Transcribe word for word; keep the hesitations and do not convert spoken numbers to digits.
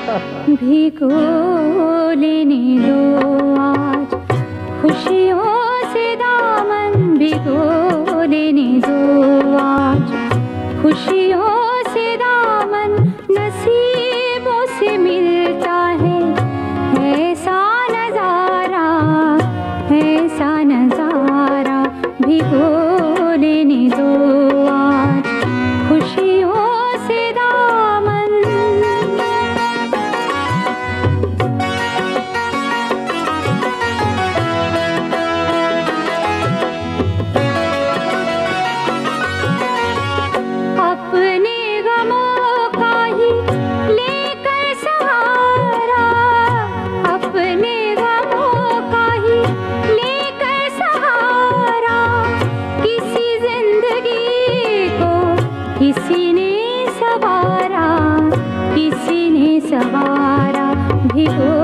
भिगो लेने दो आज खुशियों से दामन, भिगो लेने दो आज खुशियों से दामन। नसीबों से मिलता है ऐसा नजारा, ऐसा नजारा। भिगो लेने दो आज खुशियों से दामन। अपने गमों का ही लेकर सहारा, अपने गमों का ही लेकर सहारा। किसी जिंदगी को किसी ने सवारा, किसी ने सवारा। भिगो